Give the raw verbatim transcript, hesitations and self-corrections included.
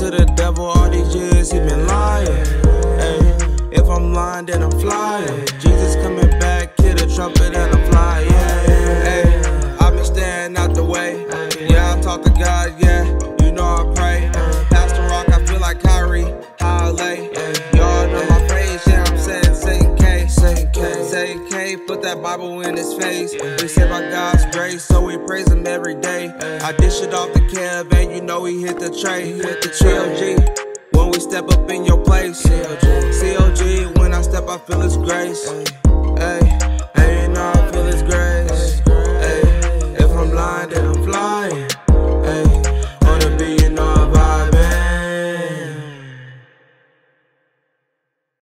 to the devil all these years, he been lying. Ay, if I'm lying, then I'm flying. Jesus coming back, hear the trumpet and I'm flying. Ay, I've been staying out the way. Yeah, I talk to God, yeah, you know I pray. Pastor Rock, I feel like Kyrie, how I lay. Y'all know my phrase, yeah, I'm saying Saint K. Saint K, Saint K, put that Bible in his face. We say by God's grace, so we praise him every day. I dish it off the Kev, and you know he hit the tray. Hit the C O G when we step up in your place. C O G, when I step, I feel his grace.